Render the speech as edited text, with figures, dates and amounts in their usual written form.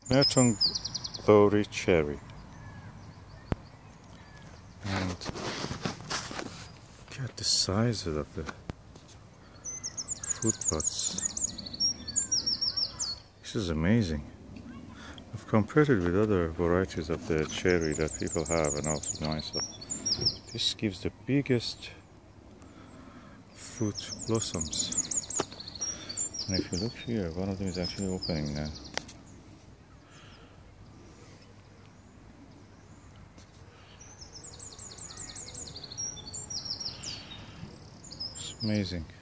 Merton Glory cherry. And look at the sizes of the fruit pods. This is amazing. I've compared it with other varieties of the cherry that people have and also myself. This gives the biggest fruit blossoms. And if you look here, one of them is actually opening now. It's amazing.